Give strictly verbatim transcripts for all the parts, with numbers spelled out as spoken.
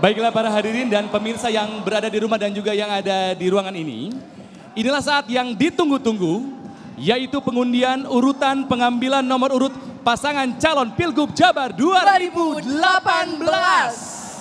Baiklah para hadirin dan pemirsa yang berada di rumah dan juga yang ada di ruangan ini. Inilah saat yang ditunggu-tunggu, yaitu pengundian urutan pengambilan nomor urut pasangan calon Pilgub Jabar dua ribu delapan belas.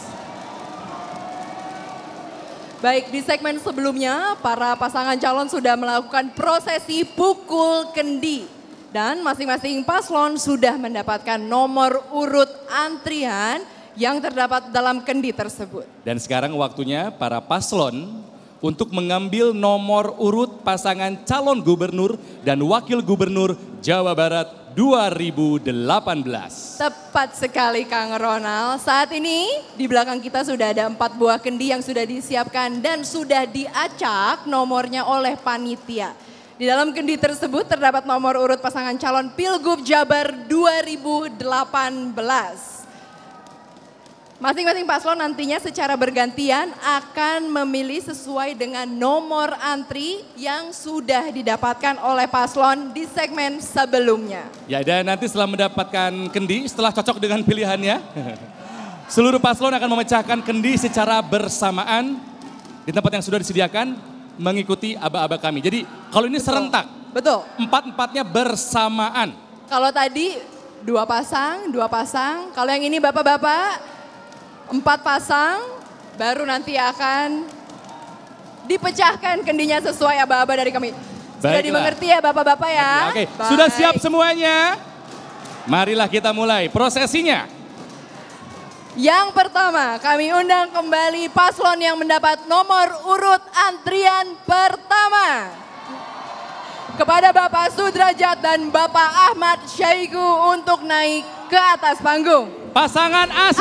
Baik, di segmen sebelumnya para pasangan calon sudah melakukan prosesi pukul kendi. Dan masing-masing paslon sudah mendapatkan nomor urut antrian yang terdapat dalam kendi tersebut. Dan sekarang waktunya para paslon untuk mengambil nomor urut pasangan calon gubernur dan wakil gubernur Jawa Barat dua ribu delapan belas. Tepat sekali Kang Ronald. Saat ini di belakang kita sudah ada empat buah kendi yang sudah disiapkan dan sudah diacak nomornya oleh panitia. Di dalam kendi tersebut terdapat nomor urut pasangan calon Pilgub Jabar dua ribu delapan belas. Masing-masing paslon nantinya secara bergantian akan memilih sesuai dengan nomor antri yang sudah didapatkan oleh paslon di segmen sebelumnya. Ya, dan nanti setelah mendapatkan kendi, setelah cocok dengan pilihannya, seluruh paslon akan memecahkan kendi secara bersamaan di tempat yang sudah disediakan mengikuti aba-aba kami. Jadi kalau ini Betul. serentak, Betul. empat-empatnya bersamaan. Kalau tadi dua pasang, dua pasang. Kalau yang ini bapak-bapak, empat pasang, baru nanti akan dipecahkan kendinya sesuai aba-aba dari kami. Sudah Baiklah. dimengerti ya bapak-bapak ya? Oke, Baik. sudah siap semuanya? Marilah kita mulai prosesinya. Yang pertama, kami undang kembali paslon yang mendapat nomor urut antrian pertama. Kepada Bapak Sudrajat dan Bapak Ahmad Syaigu untuk naik ke atas panggung. Pasangan A C.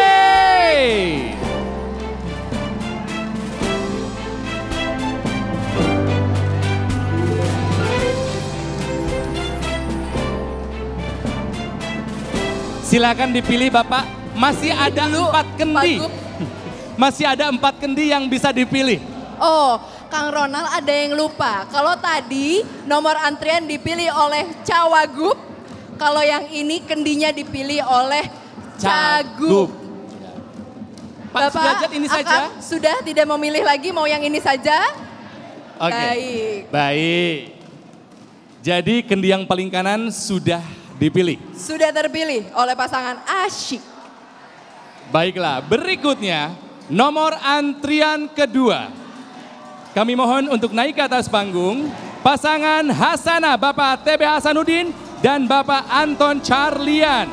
Silakan dipilih Bapak, masih ada Dulu, empat kendi. Pak Gub. Masih ada empat kendi yang bisa dipilih. Oh, Kang Ronald ada yang lupa. Kalau tadi nomor antrian dipilih oleh Cawagup, kalau yang ini kendinya dipilih oleh Cagup. Pak Sudrajat ini Akang saja. Sudah tidak memilih lagi, mau yang ini saja? Oke. Baik. Baik. Jadi kendi yang paling kanan sudah dipilih. Sudah terpilih oleh pasangan Asyik. Baiklah, berikutnya nomor antrian kedua. Kami mohon untuk naik ke atas panggung pasangan Hasanah Bapak T B Hasanuddin dan Bapak Anton Charlian.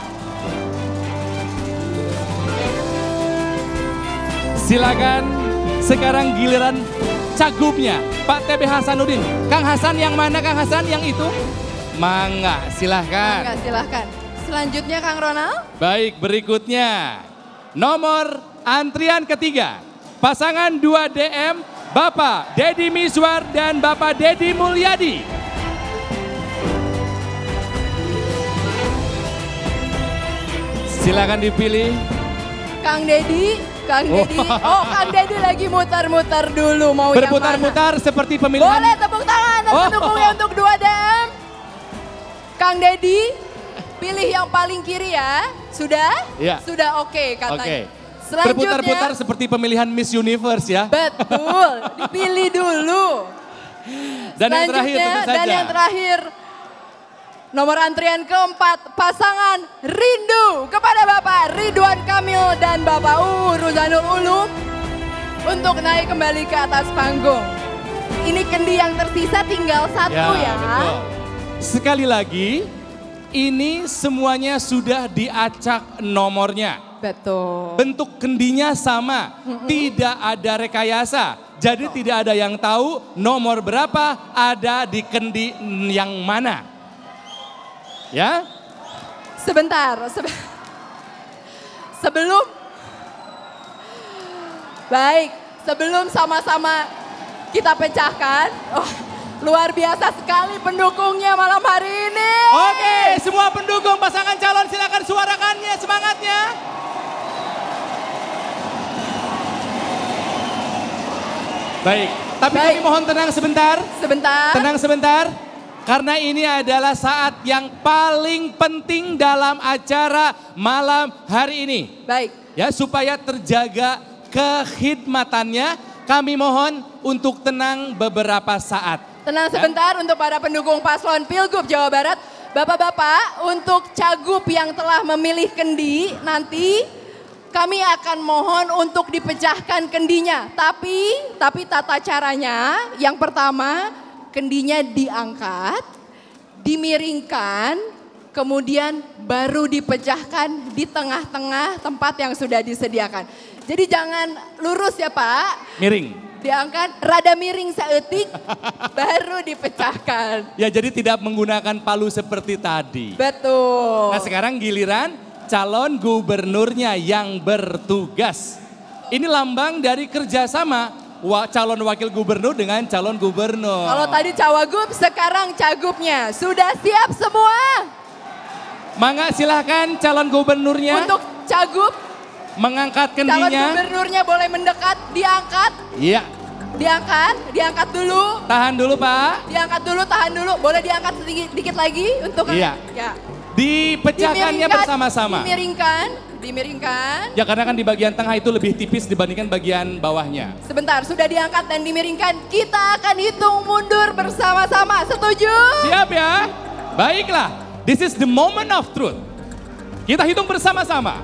Silakan sekarang giliran Cagupnya Pak T B Hasanuddin. Kang Hasan yang mana Kang Hasan? Yang itu? Mangga, silahkan. Mangga, silahkan. Selanjutnya Kang Ronald. Baik, berikutnya nomor antrian ketiga. Pasangan dua D M Bapak Deddy Miswar dan Bapak Deddy Mulyadi. Silakan dipilih. Kang Deddy, Kang Deddy. Oh, Kang Deddy lagi mutar-mutar dulu mau yang mana. Berputar-putar seperti pemilihan. Boleh tepuk tangan dan Oh. pendukungnya untuk dua D M. Kang Deddy, pilih yang paling kiri ya. Sudah? Ya. Sudah oke katanya. Oke. Selanjutnya. Berputar-putar seperti pemilihan Miss Universe ya. Betul, dipilih dulu. Dan yang terakhir Selanjutnya, tentu saja. Dan yang terakhir, nomor antrian keempat, pasangan Rindu kepada Bapak Ridwan Kamil dan Bapak Uu Ruzanul Ulum untuk naik kembali ke atas panggung. Ini kendi yang tersisa tinggal satu ya. Betul. Sekali lagi, ini semuanya sudah diacak nomornya. Betul. Bentuk kendinya sama, mm-hmm. tidak ada rekayasa. Jadi tidak ada yang tahu nomor berapa ada di kendi yang mana. Ya? Sebentar, sebe- sebelum, baik, sebelum sama-sama kita pecahkan, oh, luar biasa sekali pendukungnya malam hari ini. Oke, semua pendukung pasangan calon silakan suarakannya, semangatnya. Baik, tapi Baik. kami mohon tenang sebentar. Sebentar. Tenang sebentar. Karena ini adalah saat yang paling penting dalam acara malam hari ini. Baik, Ya, supaya terjaga kekhidmatannya, kami mohon untuk tenang beberapa saat. Tenang sebentar untuk para pendukung paslon Pilgub Jawa Barat. Bapak-bapak, untuk cagup yang telah memilih kendi, nanti kami akan mohon untuk dipecahkan kendinya. Tapi, tapi tata caranya yang pertama, kendinya diangkat, dimiringkan, kemudian baru dipecahkan di tengah-tengah tempat yang sudah disediakan. Jadi jangan lurus ya Pak. Miring. Diangkat, rada miring seetik, baru dipecahkan. Ya, jadi tidak menggunakan palu seperti tadi. Betul. Nah, sekarang giliran calon gubernurnya yang bertugas. Ini lambang dari kerjasama wa, calon wakil gubernur dengan calon gubernur. Kalau tadi cawagup, sekarang cagupnya. Sudah siap semua? Mangga silahkan calon gubernurnya. Untuk cagup, mengangkat calon kendinya. gubernurnya boleh mendekat, diangkat. Iya. Diangkat, diangkat dulu. Tahan dulu Pak. Diangkat dulu, tahan dulu. Boleh diangkat sedikit dikit lagi untuk Iya. ya. Dipecahkannya Dimiringkan, bersama-sama. Dimiringkan, dimiringkan. Ya, karena kan di bagian tengah itu lebih tipis dibandingkan bagian bawahnya. Sebentar, sudah diangkat dan dimiringkan. Kita akan hitung mundur bersama-sama. Setuju? Siap ya? Baiklah, this is the moment of truth. Kita hitung bersama-sama.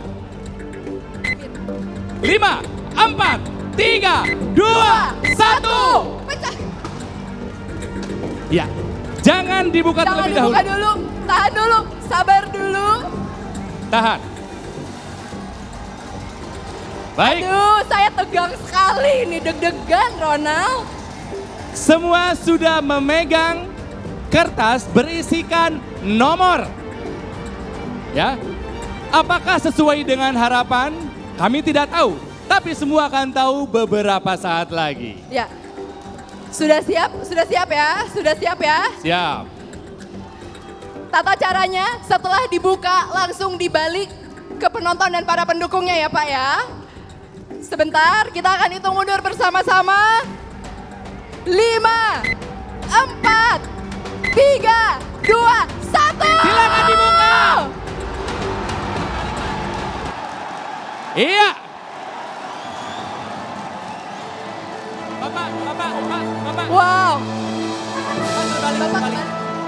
Lima, empat, tiga, dua, satu. Pecah. Ya, jangan dibuka Jangan terlebih dibuka dahulu. dulu, tahan dulu, sabar dulu. Tahan. Baik, Aduh, saya tegang sekali ini, deg-degan Ronald. semua sudah memegang kertas berisikan nomor. Ya, apakah sesuai dengan harapan? Kami tidak tahu, tapi semua akan tahu beberapa saat lagi. Ya, sudah siap? Sudah siap ya? Sudah siap ya? Siap. Tata caranya setelah dibuka langsung dibalik ke penonton dan para pendukungnya ya Pak ya. Sebentar, kita akan hitung mundur bersama-sama. Lima, empat, tiga, dua, satu. Silakan dibuka. Iya. Bapak, bapak, bapak, bapak. Wow. Bapak, terbalik, Bapak, terbalik.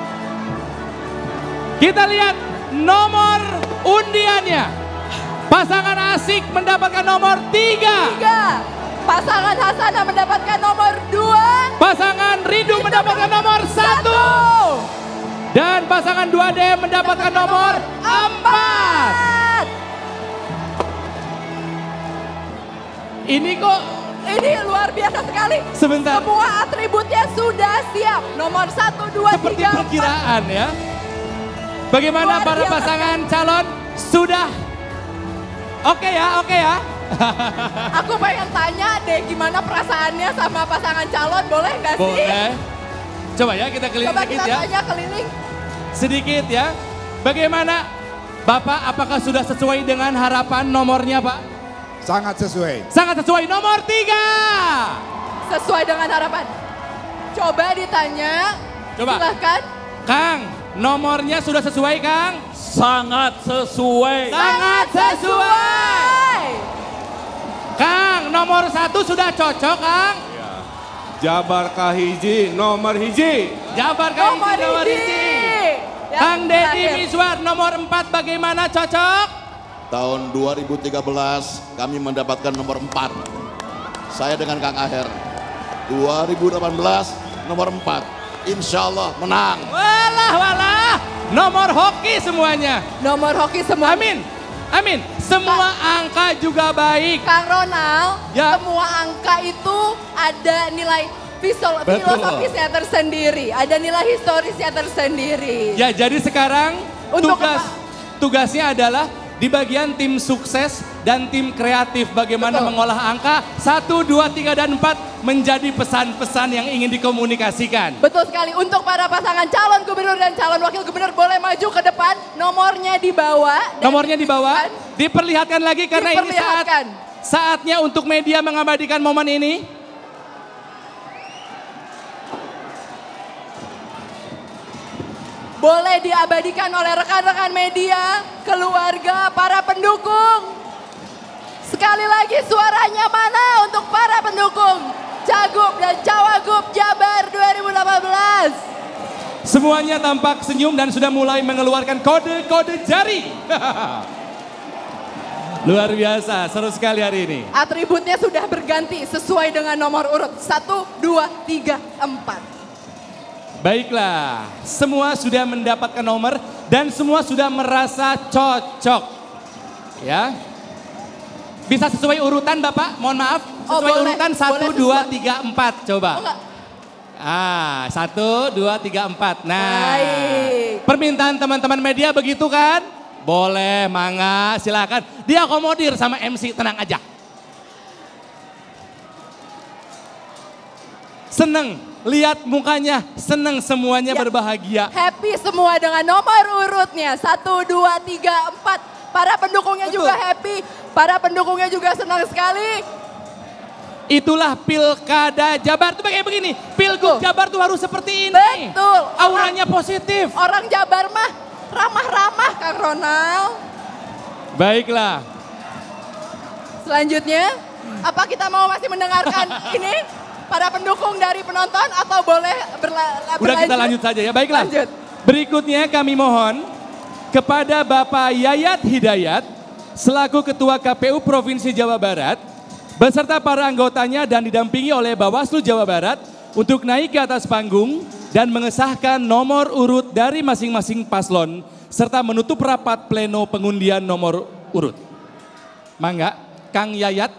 Kita lihat nomor undiannya. Pasangan Asik mendapatkan nomor tiga. tiga. Pasangan Hasanah mendapatkan nomor dua. Pasangan Rindu mendapatkan nomor satu. Dan pasangan dua D mendapatkan nomor empat. Ini kok Ini luar biasa sekali. sebentar. Semua atributnya sudah siap. Nomor satu, dua, Seperti tiga, empat. perkiraan ya. Bagaimana Luar para biasa. pasangan calon sudah? Oke ya, oke ya. Aku pengen tanya deh gimana perasaannya sama pasangan calon, boleh nggak sih? Boleh. Coba ya kita keliling Coba sedikit kita ya. tanya keliling. Sedikit ya. Bagaimana Bapak, apakah sudah sesuai dengan harapan nomornya Pak? Sangat sesuai. Sangat sesuai, nomor tiga. Sesuai dengan harapan. Coba ditanya. Coba. Silahkan. Kang, nomornya sudah sesuai Kang? Sangat sesuai. Sangat sesuai. Kang, nomor satu sudah cocok Kang? Jabar Kahiji nomor hiji. Jabar Kang Nomor nomor hiji. hiji. Yang Kang Deddy terakhir. Miswar nomor empat bagaimana cocok? Tahun dua ribu tiga belas kami mendapatkan nomor empat. Saya dengan Kang Aher. dua ribu delapan belas nomor empat. Insya Allah menang. Walah walah, nomor hoki semuanya. Nomor hoki semua. Amin, amin. Semua angka juga baik. Kang Ronald, Ya. semua angka itu ada nilai fisol- Betul. filosofisnya tersendiri. Ada nilai historisnya tersendiri. Ya, jadi sekarang Untuk tugas apa? tugasnya adalah di bagian tim sukses dan tim kreatif bagaimana Betul. mengolah angka satu, dua, tiga, dan empat menjadi pesan-pesan yang ingin dikomunikasikan. Betul sekali. Untuk para pasangan calon gubernur dan calon wakil gubernur boleh maju ke depan. Nomornya dibawa. dan Nomornya dibawa, diperlihatkan lagi karena ini saat Diperlihatkan. saatnya untuk media mengabadikan momen ini. Boleh diabadikan oleh rekan-rekan media, keluarga, para pendukung. sekali lagi suaranya mana untuk para pendukung Cagup dan Cawagup Jabar dua ribu delapan belas. Semuanya tampak senyum dan sudah mulai mengeluarkan kode-kode jari. Luar biasa, seru sekali hari ini. Atributnya sudah berganti sesuai dengan nomor urut satu, dua, tiga, empat. Baiklah, semua sudah mendapatkan nomor dan semua sudah merasa cocok. Ya. Bisa sesuai urutan Bapak, mohon maaf. Oh, Sesuai boleh, urutan satu, boleh dua, sesuai. tiga, empat. Coba. Oh, enggak. Ah, satu, dua, tiga, empat. Nah, Baik. permintaan teman-teman media begitu kan? Boleh, mangga, silakan. Dia akomodir sama M C, tenang aja. Seneng, lihat mukanya, seneng semuanya Ya. berbahagia. Happy semua dengan nomor urutnya satu, dua, tiga, empat. Para pendukungnya Betul. juga happy, para pendukungnya juga senang sekali. Itulah Pilkada Jabar tuh kayak begini. Pilgub Betul. Jabar tuh harus seperti ini. Betul. Auranya positif. Orang Jabar mah ramah-ramah Kang Ronald. Baiklah. Selanjutnya, apa kita mau masih mendengarkan ini? Para pendukung dari penonton atau boleh berla- Udah kita lanjut saja ya. Baiklah. Lanjut. Berikutnya kami mohon kepada Bapak Yayat Hidayat selaku Ketua K P U Provinsi Jawa Barat beserta para anggotanya dan didampingi oleh Bawaslu Jawa Barat untuk naik ke atas panggung dan mengesahkan nomor urut dari masing-masing paslon serta menutup rapat pleno pengundian nomor urut. Mangga, Kang Yayat.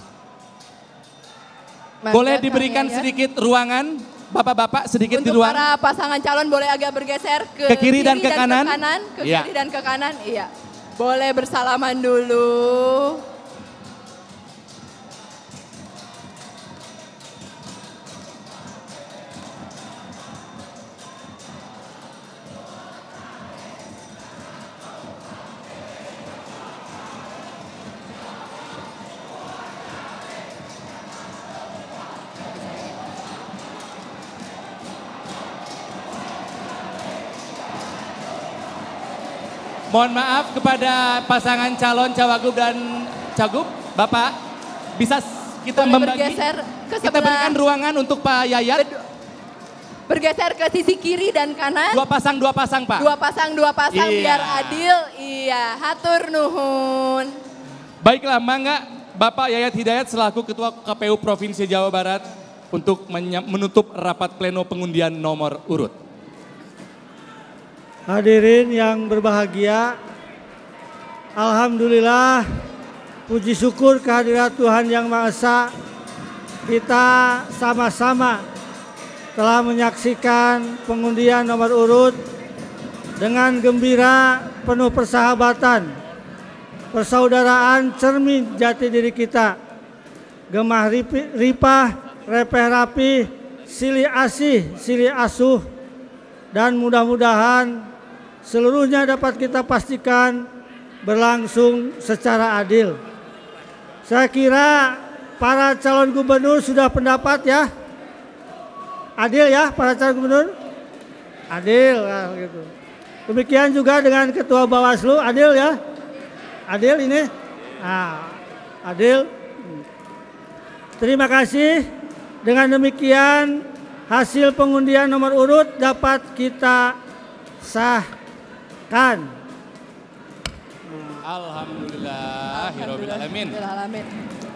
Mangga, Boleh Kang diberikan Yayat. sedikit ruangan, Bapak-bapak sedikit di Untuk ruang. para pasangan calon boleh agak bergeser ke, Ke kiri dan ke kanan? Ke Iya. kiri dan ke kanan, iya. Boleh bersalaman dulu. Mohon maaf kepada pasangan calon Cawagup dan Cagup, Bapak bisa kita Boleh membagi, bergeser ke kita sebelah. berikan ruangan untuk Pak Yayat. Bergeser ke sisi kiri dan kanan. Dua pasang, dua pasang Pak. Dua pasang, dua pasang Iya. biar adil. Iya, hatur nuhun. Baiklah, mangga Bapak Yayat Hidayat selaku Ketua K P U Provinsi Jawa Barat untuk menya- menutup rapat pleno pengundian nomor urut. Hadirin yang berbahagia, alhamdulillah, puji syukur kehadirat Tuhan Yang Maha Esa, kita sama-sama telah menyaksikan pengundian nomor urut dengan gembira, penuh persahabatan, persaudaraan cermin jati diri kita, gemah ripi- ripah, repeh rapi, silih asih, silih asuh, dan mudah-mudahan seluruhnya dapat kita pastikan berlangsung secara adil. Saya kira para calon gubernur sudah pendapat ya. Adil ya para calon gubernur? Adil ya, gitu. Demikian juga dengan Ketua Bawaslu, adil ya? Adil ini? Nah, adil. Terima kasih. Dengan demikian hasil pengundian nomor urut dapat kita sahkan. Alhamdulillah, Alhamdulillah. Alamin. Alamin.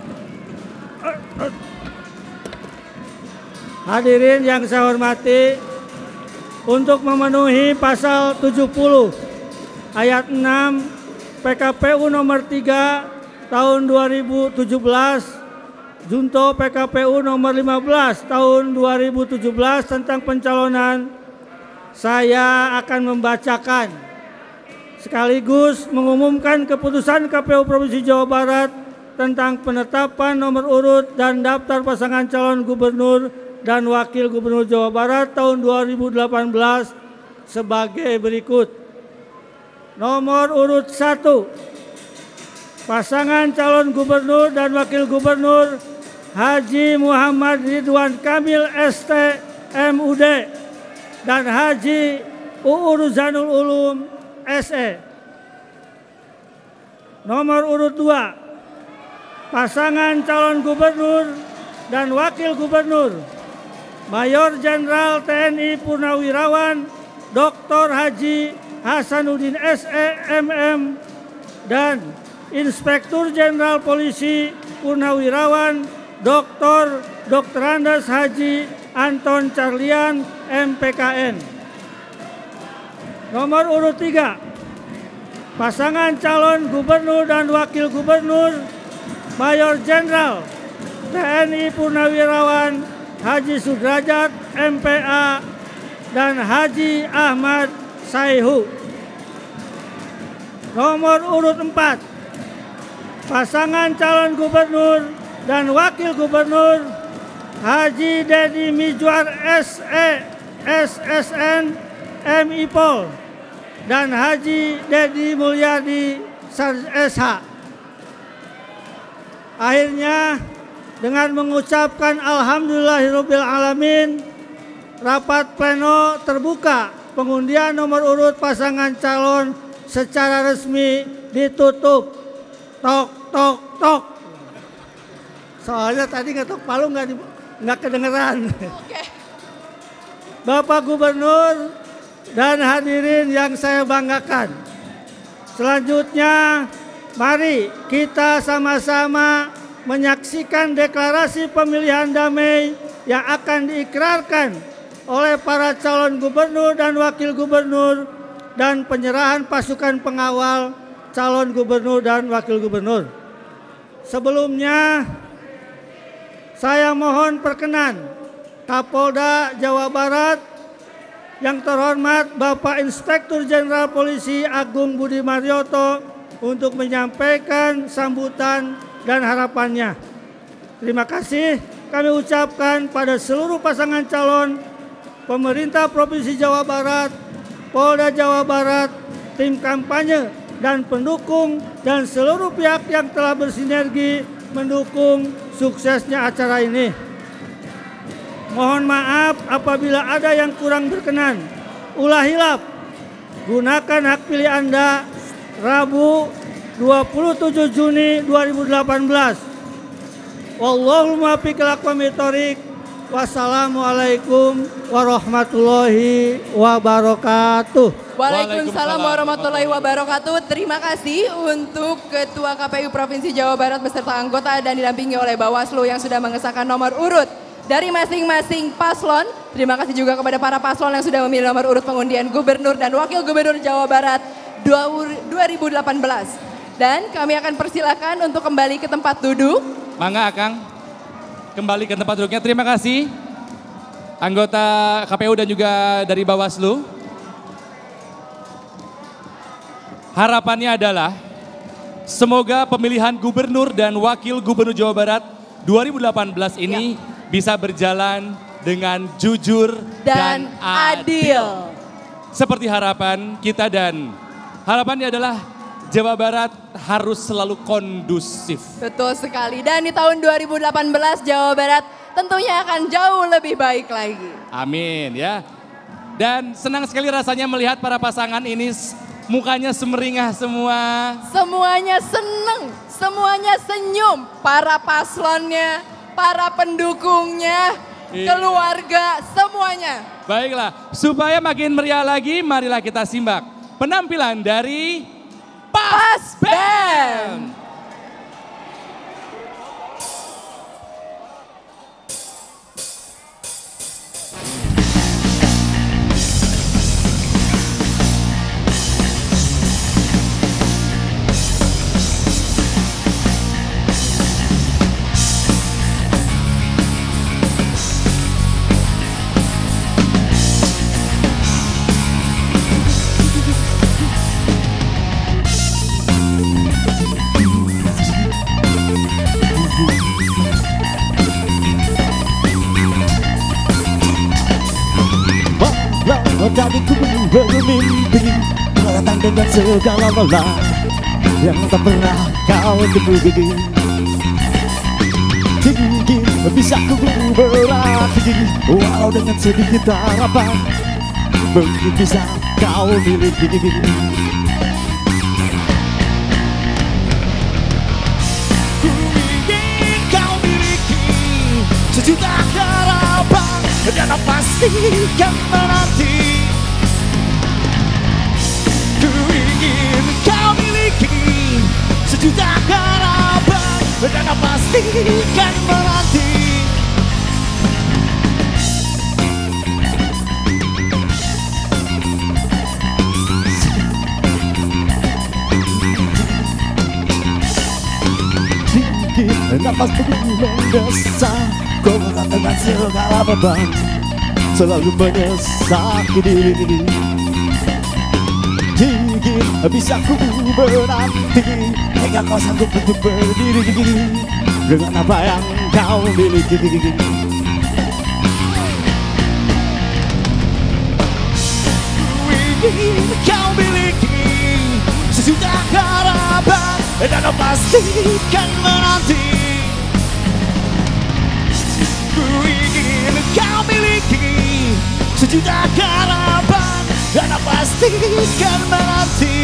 Hadirin yang saya hormati, untuk memenuhi pasal tujuh puluh ayat enam P K P U nomor tiga tahun dua ribu tujuh belas, Junto P K P U nomor lima belas tahun dua ribu tujuh belas tentang pencalonan, saya akan membacakan sekaligus mengumumkan keputusan K P U Provinsi Jawa Barat tentang penetapan nomor urut dan daftar pasangan calon gubernur dan wakil gubernur Jawa Barat tahun dua ribu delapan belas sebagai berikut. Nomor urut satu, pasangan calon gubernur dan wakil gubernur Haji Muhammad Ridwan Kamil S T M U D dan Haji Uu Ruzanul Ulum S E. Nomor urut dua, pasangan calon gubernur dan wakil gubernur Mayor Jenderal T N I Purnawirawan Doktor Haji Hasanuddin S E M M dan Inspektur Jenderal Polisi Purnawirawan Doktor Doktor Andes Haji Anton Carlian M P K N. Nomor urut tiga, pasangan calon gubernur dan wakil gubernur Mayor Jenderal T N I Purnawirawan Haji Sudrajat M P A dan Haji Ahmad Saihu. Nomor urut empat, pasangan calon gubernur dan wakil gubernur Haji Dedi Mizwar S E S S N M I Pol dan Haji Dedi Mulyadi S H. Akhirnya dengan mengucapkan Alhamdulillahirabbil alamin, rapat pleno terbuka pengundian nomor urut pasangan calon secara resmi ditutup. Tok tok tok. Soalnya tadi ngetok palu nggak nggak kedengeran. Oke. Bapak Gubernur dan hadirin yang saya banggakan. Selanjutnya, mari kita sama-sama menyaksikan deklarasi pemilihan damai yang akan diikrarkan oleh para calon gubernur dan wakil gubernur dan penyerahan pasukan pengawal calon gubernur dan wakil gubernur. Sebelumnya, saya mohon perkenan Kapolda Jawa Barat yang terhormat Bapak Inspektur Jenderal Polisi Agung Budi Marioto untuk menyampaikan sambutan dan harapannya. Terima kasih kami ucapkan pada seluruh pasangan calon, pemerintah Provinsi Jawa Barat, Polda Jawa Barat, tim kampanye dan pendukung dan seluruh pihak yang telah bersinergi mendukung suksesnya acara ini. Mohon maaf apabila ada yang kurang berkenan. Ulah hilaf. Gunakan hak pilih Anda Rabu dua puluh tujuh Juni dua ribu delapan belas. Wallahul muwaffiq ila aqwamit thoriq. Wassalamualaikum warahmatullahi wabarakatuh. Waalaikumsalam warahmatullahi wabarakatuh. Terima kasih untuk Ketua K P U Provinsi Jawa Barat beserta anggota dan didampingi oleh Bawaslu yang sudah mengesahkan nomor urut dari masing-masing paslon. Terima kasih juga kepada para paslon yang sudah memilih nomor urut pengundian Gubernur dan Wakil Gubernur Jawa Barat dua ribu delapan belas. Dan kami akan persilakan untuk kembali ke tempat duduk. Mangga Akang, kembali ke tempat duduknya. Terima kasih anggota K P U dan juga dari Bawaslu. Harapannya adalah semoga pemilihan Gubernur dan Wakil Gubernur Jawa Barat dua ribu delapan belas ini ya, bisa berjalan dengan jujur dan, dan adil. adil. Seperti harapan kita, dan harapannya adalah Jawa Barat harus selalu kondusif. Betul sekali. Dan di tahun dua ribu delapan belas Jawa Barat tentunya akan jauh lebih baik lagi. Amin ya. Dan senang sekali rasanya melihat para pasangan ini mukanya semeringah semua. Semuanya seneng, semuanya senyum. Para paslonnya, para pendukungnya, iya, keluarga, semuanya. Baiklah, supaya makin meriah lagi, marilah kita simak penampilan dari Pas Band. Tadi ku bermimpi datang dengan segala malam yang tak pernah kau temui. Tinggi bisa ku berarti walau dengan sedikit harapan mungkin bisa kau miliki. Ku sejuta harapan dan pastikan menanti. Ku ingin kau miliki sejuta harapan dan pastikan menanti. Napas tubuh mendesak, kau mengatakan segala beban selalu menyesaki diri. Ingin bisa ku menanti hingga kau sanggup untuk berdiri dengan apa yang kau miliki. Ku ingin kau miliki sejuta harapan dan pastikan menanti. Ku ingin kau miliki sejuta harapan dan pastikan menanti.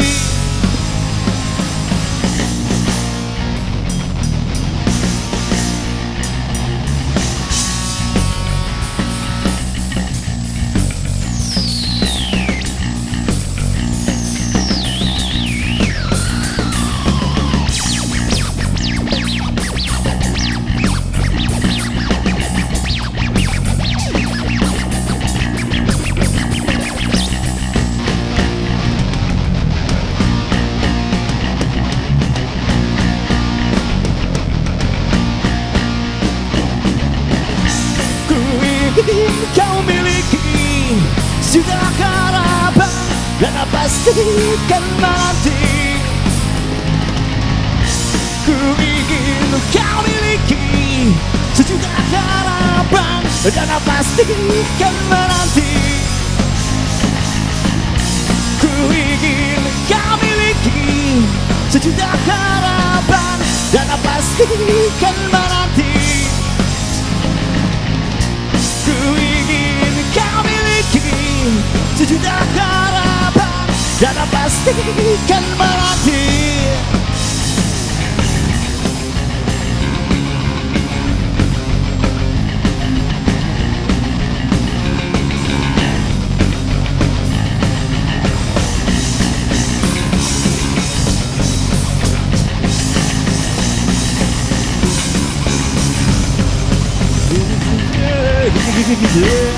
Kau miliki sejuta harapan dan pastikan menanti. Ku ingin kau miliki sejuta harapan dan pastikan menanti. Ku ingin kau miliki sejuta harapan dan pastikan menanti. Ku ingin kau miliki sejuta harapan dan pastikan menanti. Yeah.